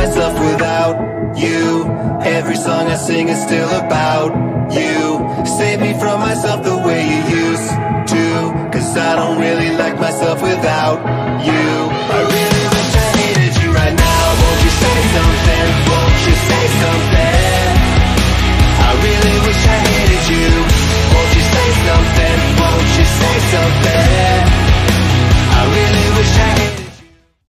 myself without you. Every song I sing is still about you. Save me from myself the way you used to, 'cause I don't really like myself without